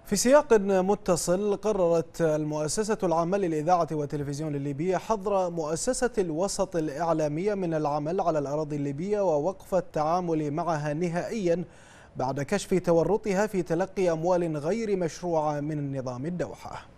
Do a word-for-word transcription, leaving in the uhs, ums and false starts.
في سياق متصل، قررت المؤسسة العامة للإذاعة والتلفزيون الليبية حظر مؤسسة الوسط الإعلامية من العمل على الأراضي الليبية ووقف التعامل معها نهائيا بعد كشف تورطها في تلقي أموال غير مشروعة من نظام الدوحة.